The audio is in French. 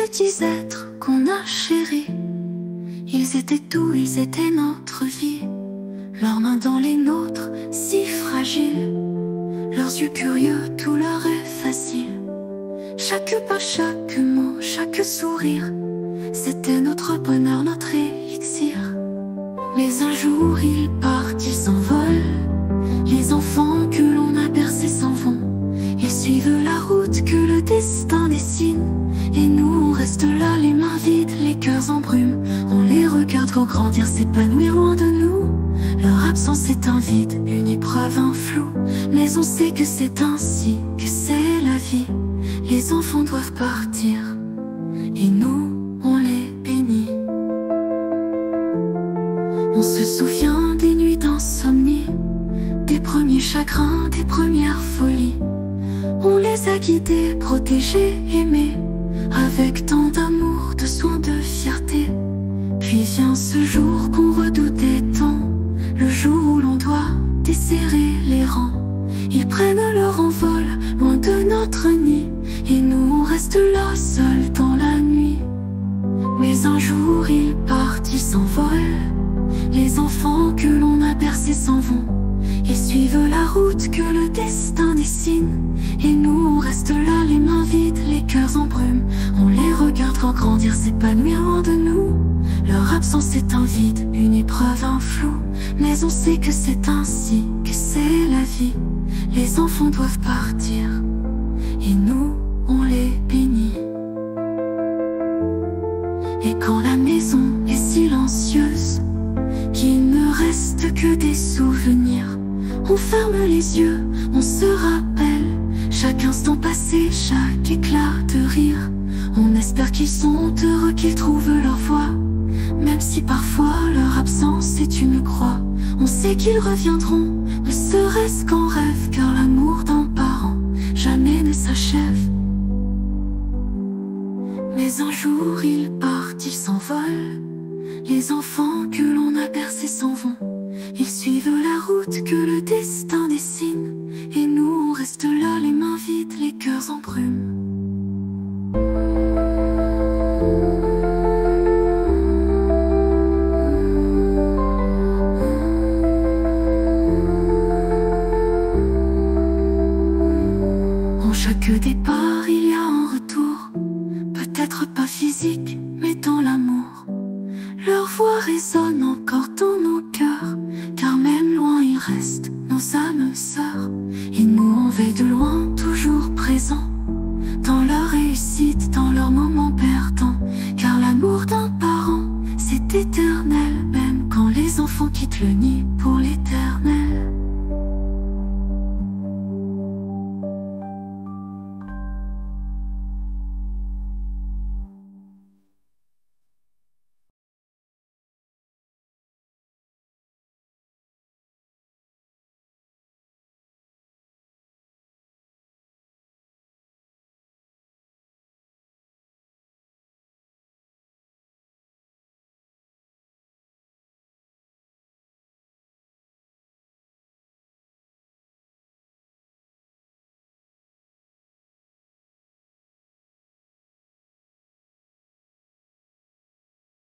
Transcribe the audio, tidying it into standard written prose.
petits êtres qu'on a chéris. Ils étaient tout, ils étaient notre vie. Leurs mains dans les nôtres, si fragiles. Leurs yeux curieux, tout leur est facile. Chaque pas, chaque mot, chaque sourire, c'était notre bonheur, notre élixir. Mais un jour ils partent, ils s'envolent. Les enfants que l'on a bercés s'en vont. Ils suivent la route que le destin dessine. Et nous on reste là, les mains vides, les cœurs en brume. On les regarde grandir, s'épanouir loin de nous. Leur absence est un vide, une épreuve, un flou. Mais on sait que c'est ainsi, que c'est la vie. Les enfants doivent partir, et nous, on les bénit. On se souvient des nuits d'insomnie, des premiers chagrins, des premières folies. On les a guidés, protégés, aimés, avec tant d'amour, de soins, de fierté. Puis vient ce jour qu'on redoutait tant, le jour où l'on doit desserrer les rangs. Ils prennent leur envol, loin de notre nid, et nous on reste là, seuls dans la nuit. Mais un jour ils partent, ils s'envolent. Les enfants que l'on a bercés s'en vont. Ils suivent la route que le destin dessine. Et nous on reste là, les mains vides, les cœurs en brume. On les regarde grandir, s'épanouir loin de nous. Leur absence est un vide, une épreuve, un flou. Mais on sait que c'est ainsi, que c'est la vie. Les enfants doivent partir, et nous, on les bénit. Et quand la maison est silencieuse, qu'il ne reste que des souvenirs, on ferme les yeux, on se rappelle chaque instant passé, chaque éclat de rire. On espère qu'ils sont heureux, qu'ils trouvent leur voie, même si parfois leur absence est une croix. On sait qu'ils reviendront, ne serait-ce qu'en rêve, car l'amour d'un parent jamais ne s'achève. Mais un jour ils partent, ils s'envolent. Les enfants que l'on a bercés s'en vont. Ils suivent la route que le destin dessine. Et nous on reste là, les mains vides, les cœurs en brume. En chaque départ il y a un retour, peut-être pas physique, mais dans l'amour. Leur voix résonne encore dans nos cœurs, car même loin ils restent, nos âmes sœurs. Et nous on veille de loin, toujours présents, dans leur réussite, dans leurs moments perdants. Car l'amour d'un parent, c'est éternel, même quand les enfants quittent le nid pour